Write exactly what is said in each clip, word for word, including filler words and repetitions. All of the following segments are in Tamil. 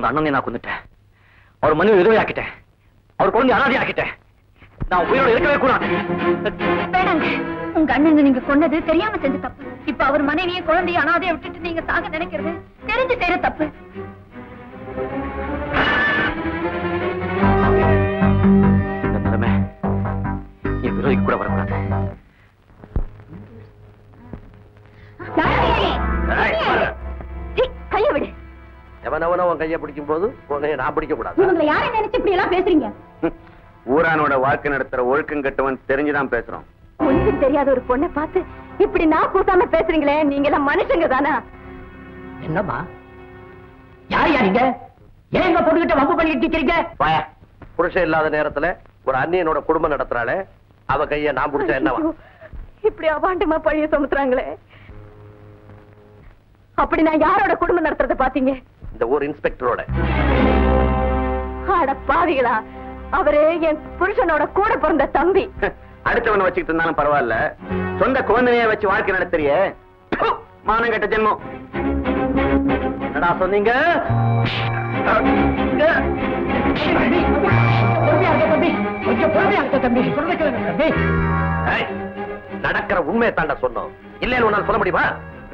உங்க அண்ணனை நான் கொண்டுட்டேன். அவர் மனைவி விதவை ஆக்கிட்டேன். அவர் குழந்தை அனாதை ஆக்கிட்டேன். நான் உயிரோடு இருக்கவே கூடாது. வேணாங்க, உங்க அண்ணன் நீங்க கொன்னது தெரியாம செஞ்ச தப்பு. இப்ப அவர் மனைவியை குழந்தைய அனாதையை விட்டுட்டு நீங்க சாக நினைக்கிறது தெரிஞ்சு செய்யற தப்பு. இந்த நிலைமை என் விரோதிக்கு கூட வரக்கூடாது. கைய விடு. எவனவன உன் கையை பிடிக்கும் போது நான் பிடிக்க கூடாது. இவங்களை யாரை நினைச்சு இப்படி எல்லாம் பேசுறீங்க? ஊரானோட வாழ்க்கை நடத்துற ஒழுக்கம் கட்டவன் தெரிஞ்சுதான் பேசுறோம். ஒன்றும் தெரியாத ஒரு பொண்ணை பார்த்து இப்படி நான் கூட்டாம பேசுறீங்களே, நீங்க எல்லாம் மனுஷங்க தானா? என்னம்மா யார் யாரிங்க? ஏன் எங்க பொண்ணுகிட்ட வம்பு பண்ணிட்டு இருக்கிறீங்க? புருஷன் இல்லாத நேரத்துல ஒரு அண்ணியனோட குடும்பம் நடத்துறாளே, அவ கைய நான் பிடிச்சா என்னவா? இப்படி அவாண்டமா பழிய சுமத்துறாங்களே. அப்படி நான் யாரோட குடும்பம் நடத்துறத பாத்தீங்க? இந்த ஊர் இன்ஸ்பெக்டரோட. அட பாவிகளா, அவரு என் புருஷனோட கூட பிறந்த தம்பி. அடுத்தவனை வச்சுக்கிட்டு இருந்தாலும் பரவாயில்ல, சொந்த குழந்தைய வச்சு வாழ்க்கை நடத்துறிய மானம் கட்ட ஜென்மம். என்னடா சொன்னீங்க? நடக்கிற உண்மையை தாண்டா சொன்னோம். இல்லைன்னு உன்னால சொல்ல முடியுமா?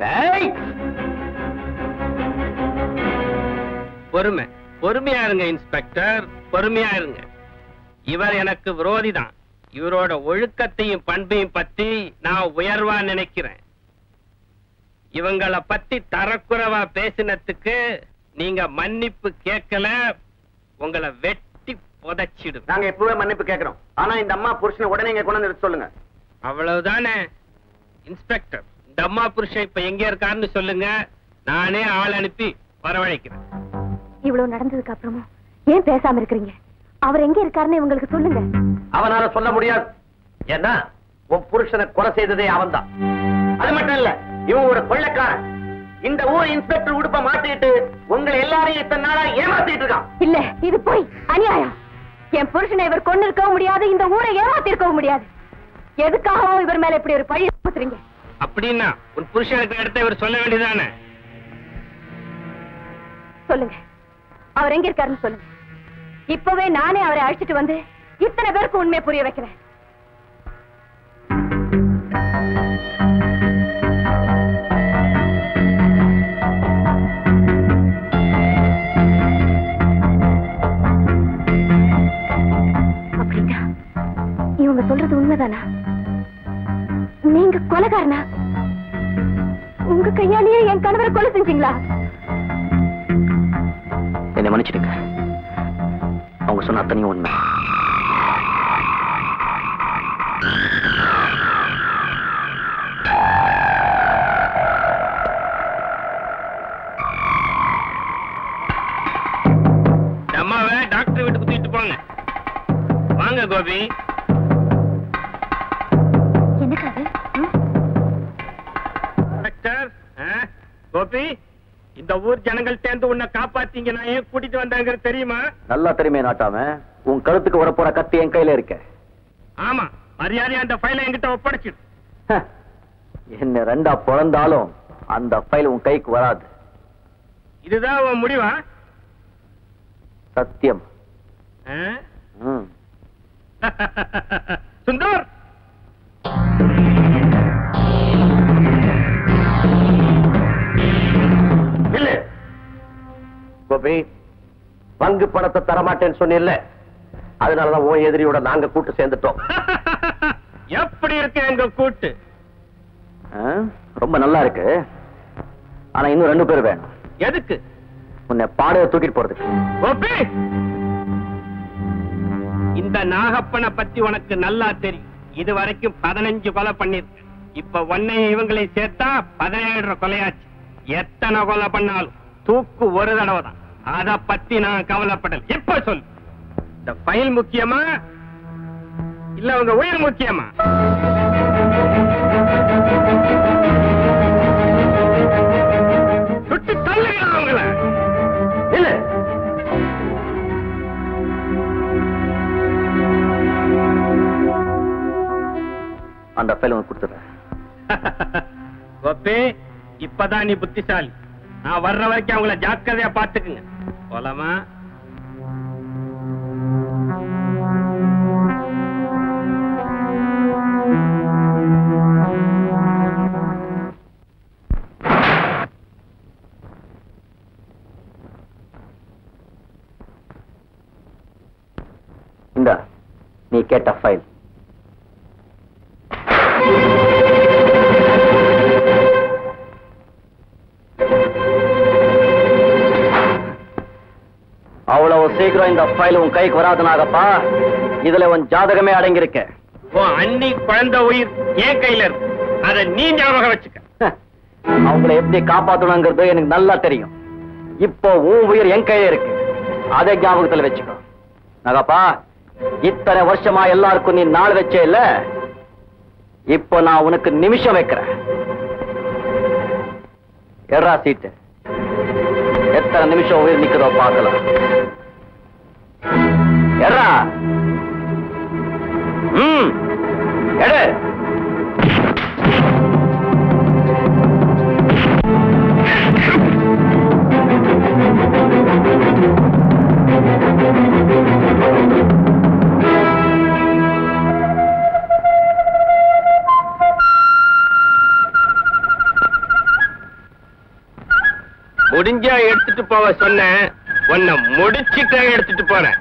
பொறுமை, பொறுமையா இருங்க இன்ஸ்பெக்டர், பொறுமையா இருங்க. இவர் எனக்கு விரோதி தான். இவரோட ஒழுக்கத்தையும் பண்பையும் பத்தி நான் உயர்வா நினைக்கிறேன். இவங்களை பத்தி தரக்குறைவா பேசினதுக்கு நீங்க மன்னிப்பு கேட்கல, உங்களை வெட்டி புதைச்சிடும். நாங்க எப்பவே மன்னிப்பு கேட்கிறோம். ஆனா இந்த அம்மா புருஷனை உடனே இங்க கொண்டு வந்து சொல்லுங்க. அவ்வளவுதானே இன்ஸ்பெக்டர்? இந்த அம்மா புருஷன் இப்ப எங்க இருக்காருன்னு சொல்லுங்க, நானே ஆள் அனுப்பி வரவழைக்கிறேன். இவ்வளவு நடந்ததுக்கு அப்புறமும் ஏன் பேசாம இருக்கிறீங்க? அவர் எங்க இருக்காருன்னு இவங்களுக்கு சொல்லுங்க. அவனால சொல்ல முடியாது. ஏன்னா உன் புருஷனை கொலை செய்ததே அவன் தான். அது மட்டும் இல்ல, இவன் ஒரு கொள்ளைக்காரன். இந்த ஊர் இன்ஸ்பெக்டர் உடுப்ப மாட்டிட்டு உங்களை எல்லாரையும் இத்தனை நாளா ஏமாத்திட்டு இருக்கான். இல்ல, இது போய் அநியாயம். என் புருஷனை இவர் கொண்டு இருக்கவும் முடியாது, இந்த ஊரை ஏமாத்தி இருக்கவும் முடியாது. எதுக்காகவும் இவர் மேல இப்படி ஒரு பழி சுமத்துறீங்க? அப்படின்னா உன் புருஷனுக்கு இடத்த இவர் சொல்ல வேண்டியதானே? சொல்லுங்க, அவர் எங்க இருக்காருன்னு சொல்லுங்க. இப்பவே நானே அவரை அழைச்சிட்டு வந்து இத்தனை பேருக்கு உண்மையை புரிய வைக்கிறேன். அப்படின்னா இவங்க சொல்றது உண்மைதானா? நீங்க கொலைகாரனா? உங்க கையாலேயே என் கணவரை கொலை செஞ்சீங்களா? என்னை மன்னிச்சிடுங்க. அவங்க சொன்ன அத்தனையும் உண்மை. அம்மாவை டாக்டர் வீட்டுக்கு தூக்கிட்டு போங்க. வாங்க கோபி. என்னக்காது டாக்டர்? கோபி, இந்த ஊர் ஜனங்கள் சேர்ந்து உன்னை காப்பாத்தீங்க. நான் ஏன் கூட்டிட்டு வந்தாங்க தெரியுமா? நல்லா தெரியுமே நாட்டாம. உன் கழுத்துக்கு வரப்போற கத்தி என் கையில இருக்க. ஆமா, மரியாதை அந்த ஃபைலை என்கிட்ட ஒப்படைச்சிடு. என்ன ரெண்டா பிறந்தாலும் அந்த ஃபைல் உன் கைக்கு வராது. இதுதான் உன் முடிவா? சத்தியம். சுந்தர், கோபி, பங்கு பணத்தை தரமாட்டேன்னு சொன்னில்ல, அதனாலதான் உன் எதிரியோட நாங்க கூட்டு சேர்ந்துட்டோம். எப்படி இருக்கு எங்க கூட்டு? ரொம்ப நல்லா இருக்கு. ஆனா இன்னும் ரெண்டு பேர் வேணும். எதுக்கு? உன்னை பாடைய தூக்கிட்டு போறதுக்கு. கோபி, இந்த நாகப்பனை பத்தி உனக்கு நல்லா தெரியும். இது வரைக்கும் பதினஞ்சு கொலை பண்ணிருக்கு. இப்ப ஒன்னை இவங்களை சேர்த்தா பதினேழு கொலையாச்சு. எத்தனை கொலை பண்ணாலும் தூக்கு ஒரு தடவை தான். அத பத்தி நான் கவலைப்படல. எப்ப சொல்லு, இந்த ஃபைல் முக்கியமா இல்ல உங்க உயிர் முக்கியமா? சுட்டு தள்ளுங்க உங்களை. இல்ல, அந்த ஃபைல் உனக்கு கொடுத்துறேன். கோபி, இப்பதான் நீ புத்திசாலி. நான் வர்ற வரைக்கும் அவங்கள ஜாக்கிரதையா பாத்துக்குங்க. போலாமா? இந்த நீ கேட்ட ஃபைல். அவ்வளவு சீக்கிரம் இந்த ஃபைல் உன் கைக்கு வராதுனாகப்பா. இதுல உன் ஜாதகமே அடங்கியிருக்க. உன் அண்ணி குழந்தை உயிர் என் கையில இருக்கு. அதை நீ ஞாபகம் வச்சுக்க. அவங்களை எப்படி காப்பாத்தணுங்கிறது எனக்கு நல்லா தெரியும். இப்போ உன் உயிர் என் கையில இருக்கு. அதை ஞாபகத்துல வச்சுக்கோ நாகப்பா. இத்தனை வருஷமா எல்லாருக்கும் நீ நாள் வச்சே இல்ல, இப்போ நான் உனக்கு நிமிஷம் வைக்கிறேன். எறா சீட்டு. எத்தனை நிமிஷம் உயிர் நிக்கிறதோ பார்க்கலாம். எறா. ம் எடு. முடிஞ்சா எடுத்துட்டு போவ சொன்னேன். உன்னை முடிச்சுட்டே எடுத்துட்டு போறேன்.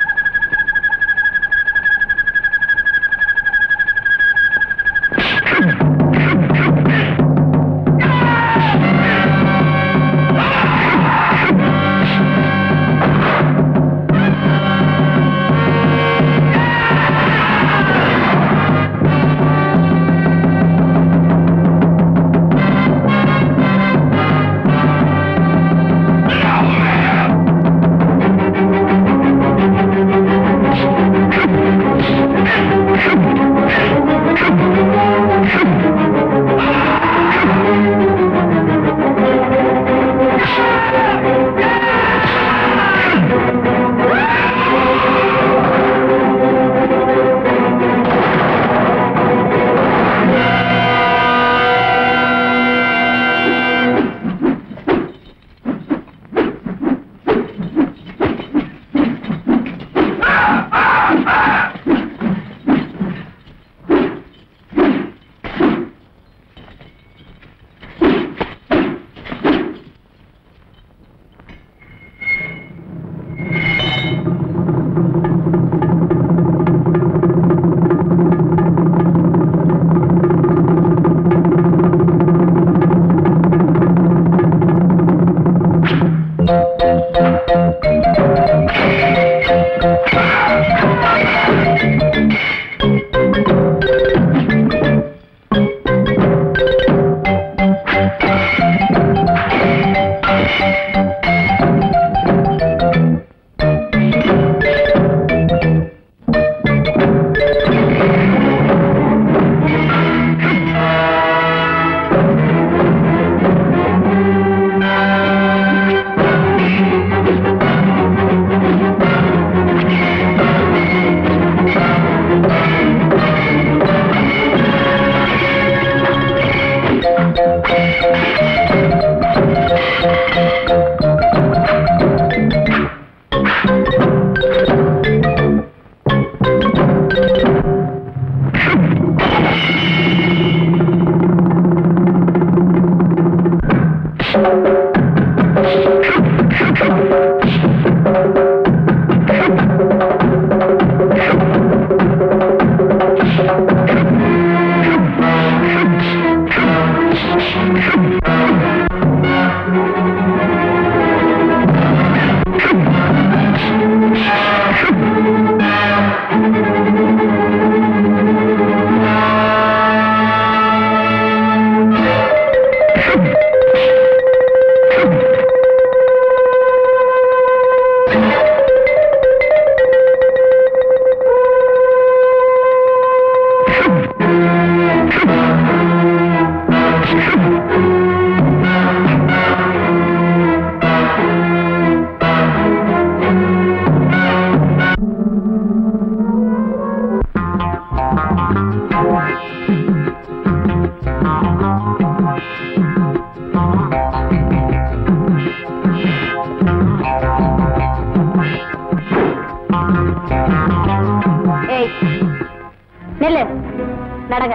ஏய் நெல்லு நடங்க.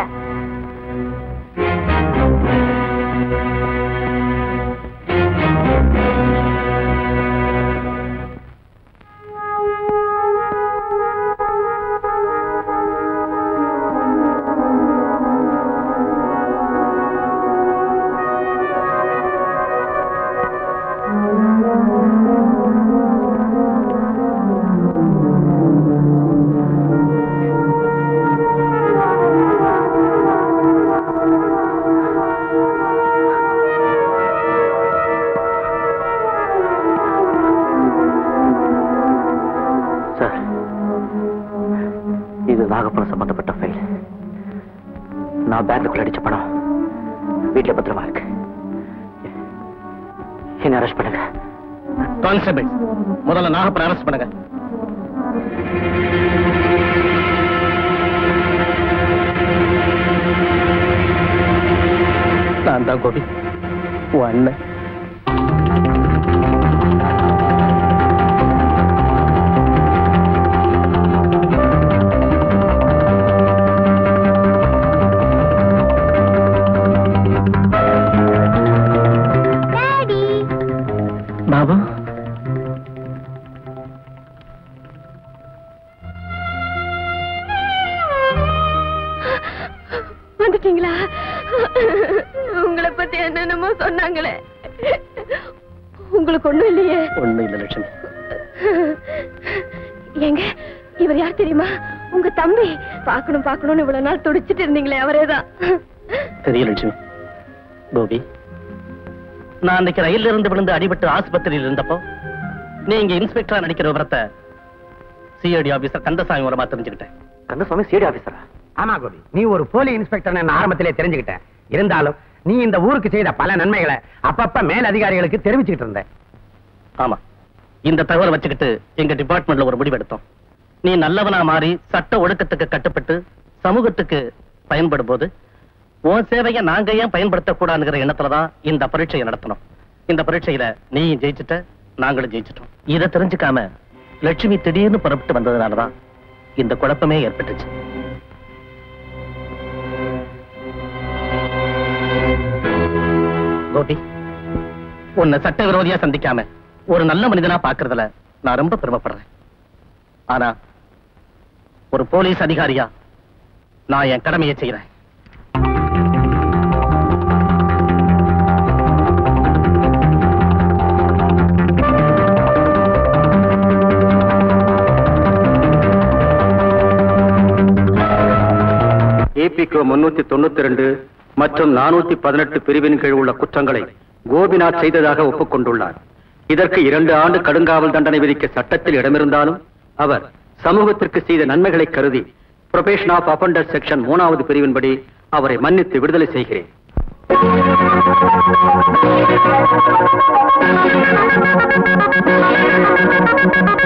நாகப்பணம் சம்பந்தப்பட்ட ஃபைல். நான் பேங்க்ல கொள்ளடிச்ச பணம் வீட்டுல பத்திரமா இருக்கு. என்ன அரெஸ்ட் பண்ணுங்க. கான்ஸ்டபிள், முதல்ல நாகப்பணம் அரெஸ்ட் பண்ணுங்க. நான் தான் கோபி, உன் அண்ணன். பாபு, வந்துட்டீங்களா? உங்களை பத்தி என்னென்னமோ சொன்னாங்களே, உங்களுக்கு ஒண்ணும் இல்லையே? ஒண்ணும் இல்ல லட்சுமி. எங்க இவர் யார் தெரியுமா? உங்க தம்பி. பாக்கணும் பாக்கணும்னு இவ்வளவு நாள் துடிச்சிட்டு இருந்தீங்களே, அவரேதான். தெரியல லட்சுமி. கோபி, நான் அன்னைக்கு ரயில்ல இருந்து விழுந்து அடிபட்டு ஆஸ்பத்திரியில் இருந்தப்போ நீங்க இன்ஸ்பெக்டரா நடிக்கிற விவரத்தை சிஐடி ஆபீசர் கந்தசாமி மூலமா தெரிஞ்சுக்கிட்டேன். கந்தசாமி சிஐடி ஆபீசரா? ஆமா கோபி, நீ ஒரு போலி இன்ஸ்பெக்டர் நான் ஆரம்பத்திலே தெரிஞ்சுக்கிட்டேன். இருந்தாலும் நீ இந்த ஊருக்கு செய்த பல நன்மைகளை அப்பப்ப மேல் அதிகாரிகளுக்கு தெரிவிச்சுக்கிட்டு இருந்த. ஆமா, இந்த தகவலை வச்சுக்கிட்டு எங்க டிபார்ட்மெண்ட்ல ஒரு முடிவு எடுத்தோம். நீ நல்லவனா மாறி சட்ட ஒழுக்கத்துக்கு கட்டுப்பட்டு சமூகத்துக்கு பயன்படும் போது உன் சேவையை நாங்க ஏன் பயன்படுத்தக்கூடாதுங்கிற எண்ணத்துலதான் இந்த பரீட்சையை நடத்தணும். இந்த பரீட்சையில நீயும் ஜெயிச்சுட்ட, நாங்களும் ஜெயிச்சிட்டோம். இதை தெரிஞ்சுக்காம லட்சுமி திடீர்னு புறப்பட்டு வந்ததுனாலதான் இந்த குழப்பமே ஏற்பட்டுச்சு. கோபி, உன்னை சட்டவிரோதியா சந்திக்காம ஒரு நல்ல மனிதனா பாக்குறதுல நான் ரொம்ப பெருமைப்படுறேன். ஆனா ஒரு போலீஸ் அதிகாரியா நான் என் கடமையை செய்யறேன். ஏபிகோ முன்னூத்தி தொண்ணூத்தி ரெண்டு மற்றும் நானூத்தி பதினெட்டு பிரிவின் கீழ் உள்ள குற்றங்களை கோபிநாத் செய்ததாக ஒப்புக்கொண்டுள்ளார். இதற்கு இரண்டு ஆண்டு கடுங்காவல் தண்டனை விதிக்க சட்டத்தில் இடமிருந்தாலும் அவர் சமூகத்திற்கு செய்த நன்மைகளை கருதி புரொபேஷன் ஆஃப் அஃபெண்டர்ஸ் செக்ஷன் மூணாவது பிரிவின்படி அவரை மன்னித்து விடுதலை செய்கிறேன். Thank you.